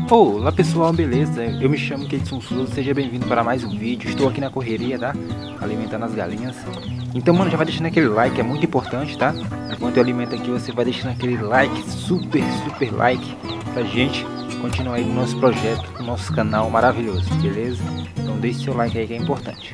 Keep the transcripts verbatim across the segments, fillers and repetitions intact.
Olá pessoal, beleza? Eu me chamo Keidson Souza, seja bem-vindo para mais um vídeo. Estou aqui na correria, tá? Alimentando as galinhas. Então, mano, já vai deixando aquele like, é muito importante, tá? Enquanto eu alimento aqui, você vai deixando aquele like, super, super like, pra gente continuar aí no nosso projeto, no nosso canal maravilhoso, beleza? Então deixe seu like aí que é importante.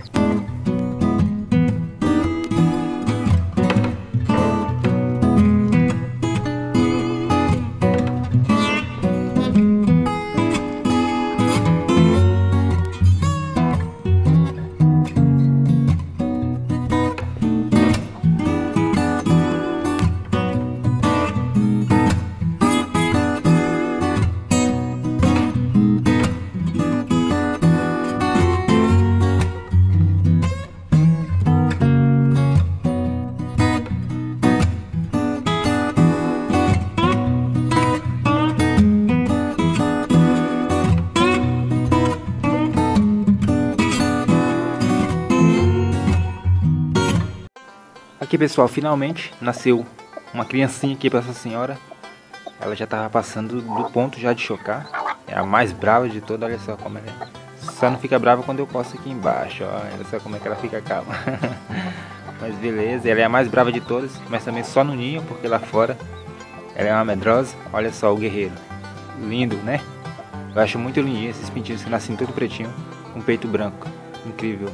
Aqui pessoal, finalmente nasceu uma criancinha aqui para essa senhora. Ela já estava passando do ponto já de chocar. É a mais brava de todas, olha só como ela é. Só não fica brava quando eu coço aqui embaixo, ó. Olha só como é que ela fica calma. Mas beleza, ela é a mais brava de todas, mas também só no ninho, porque lá fora ela é uma medrosa. Olha só o guerreiro, lindo, né? Eu acho muito lindinho esses pintinhos que nascem todo pretinho, com peito branco, incrível.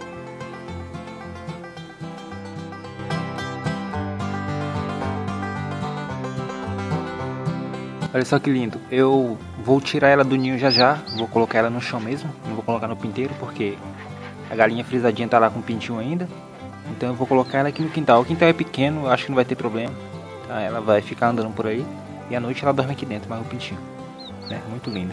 Olha só que lindo, eu vou tirar ela do ninho já já, vou colocar ela no chão mesmo, não vou colocar no pinteiro porque a galinha frisadinha tá lá com o pintinho ainda. Então eu vou colocar ela aqui no quintal, o quintal é pequeno, eu acho que não vai ter problema, tá? Ela vai ficar andando por aí e à noite ela dorme aqui dentro, mas o pintinho, né? Muito lindo.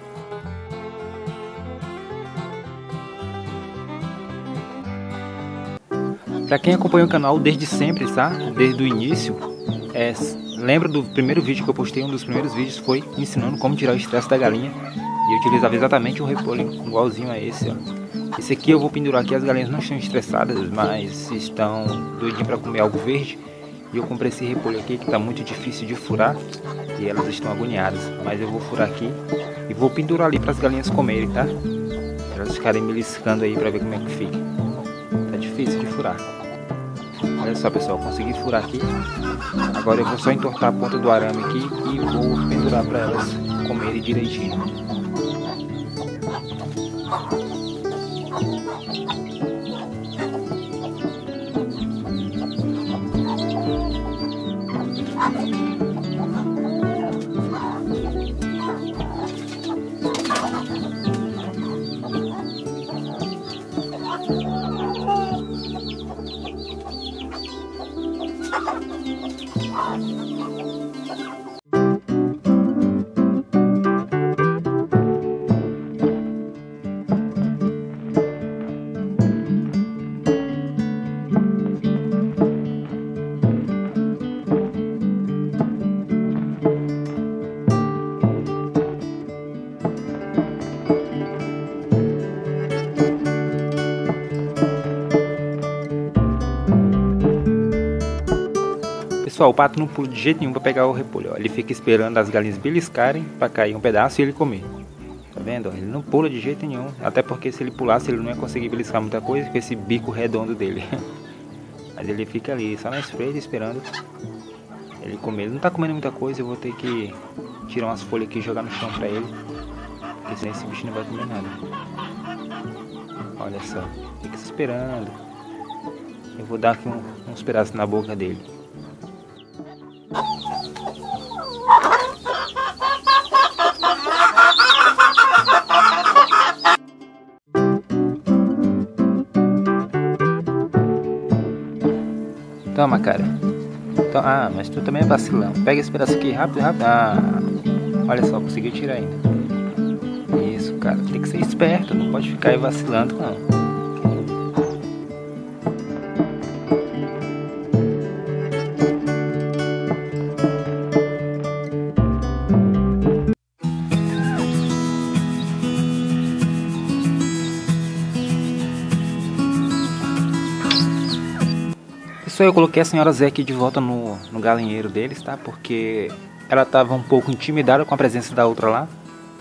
Pra quem acompanha o canal desde sempre, tá? Desde o início, é... lembra do primeiro vídeo que eu postei? Um dos primeiros vídeos foi ensinando como tirar o estresse da galinha. E eu utilizava exatamente um repolho igualzinho a esse, ó. Esse aqui eu vou pendurar aqui, as galinhas não estão estressadas, mas estão doidinhas para comer algo verde. E eu comprei esse repolho aqui que está muito difícil de furar. E elas estão agoniadas. Mas eu vou furar aqui e vou pendurar ali para as galinhas comerem, tá? Elas ficarem beliscando aí para ver como é que fica. Tá difícil de furar. Olha só pessoal, consegui furar aqui. Agora eu vou só entortar a ponta do arame aqui e vou pendurar para elas comerem direitinho. Pessoal, o pato não pula de jeito nenhum para pegar o repolho, ó. Ele fica esperando as galinhas beliscarem para cair um pedaço e ele comer. Tá vendo? Ele não pula de jeito nenhum, até porque se ele pulasse ele não ia conseguir beliscar muita coisa com esse bico redondo dele. Mas ele fica ali, só na espreita esperando ele comer. Ele não tá comendo muita coisa, eu vou ter que tirar umas folhas aqui e jogar no chão para ele, porque senão esse bicho não vai comer nada. Olha só, fica se esperando. Eu vou dar aqui um, uns pedaços na boca dele. Toma, cara. Então, ah, mas tu também é vacilão. Pega esse pedaço aqui rápido, rápido. Ah, olha só, conseguiu tirar ainda. Isso, cara. Tem que ser esperto, não pode ficar aí vacilando, não. Pessoal, eu coloquei a senhora Zé aqui de volta no, no galinheiro deles, tá? Porque ela estava um pouco intimidada com a presença da outra lá.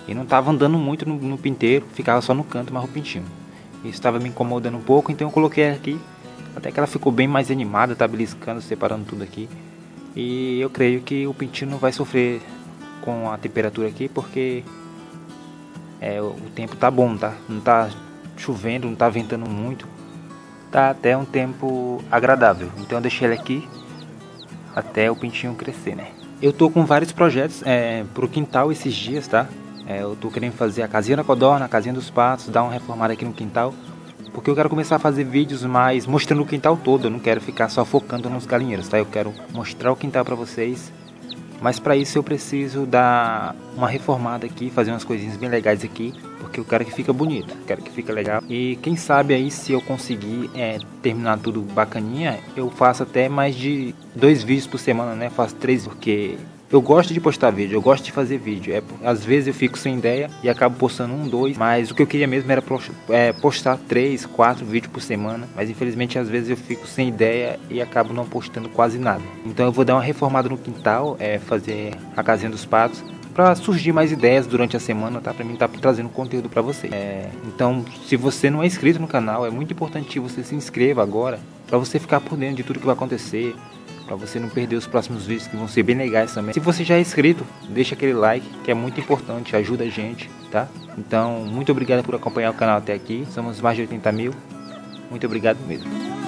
E não estava andando muito no, no pinteiro, ficava só no canto, mas o pintinho. Isso estava me incomodando um pouco, então eu coloquei aqui. Até que ela ficou bem mais animada, tá beliscando, separando tudo aqui. E eu creio que o pintinho não vai sofrer com a temperatura aqui, porque é, o tempo tá bom, tá? Não tá chovendo, não tá ventando muito. Tá até um tempo agradável. Então eu deixei ele aqui até o pintinho crescer, né? Eu tô com vários projetos é, pro quintal esses dias, tá? É, eu tô querendo fazer a casinha da codorna, a casinha dos patos, dar uma reformada aqui no quintal. Porque eu quero começar a fazer vídeos mais mostrando o quintal todo. Eu não quero ficar só focando nos galinheiros, tá? Eu quero mostrar o quintal pra vocês. Mas para isso eu preciso dar uma reformada aqui, fazer umas coisinhas bem legais aqui, porque eu quero que fique bonito, quero que fique legal. E quem sabe aí, se eu conseguir é, terminar tudo bacaninha, eu faço até mais de dois vídeos por semana, né? Faço três, porque eu gosto de postar vídeo, eu gosto de fazer vídeo. É, às vezes eu fico sem ideia e acabo postando um, dois, mas o que eu queria mesmo era é, postar três, quatro vídeos por semana. Mas infelizmente às vezes eu fico sem ideia e acabo não postando quase nada. Então eu vou dar uma reformada no quintal, é, fazer a casinha dos patos, para surgir mais ideias durante a semana, tá? Para mim tá trazendo conteúdo para você. É, então, se você não é inscrito no canal, é muito importante que você se inscreva agora, para você ficar por dentro de tudo que vai acontecer, para você não perder os próximos vídeos que vão ser bem legais também. Se você já é inscrito, deixa aquele like, que é muito importante, ajuda a gente, tá? Então, muito obrigado por acompanhar o canal até aqui. Somos mais de oitenta mil. Muito obrigado mesmo.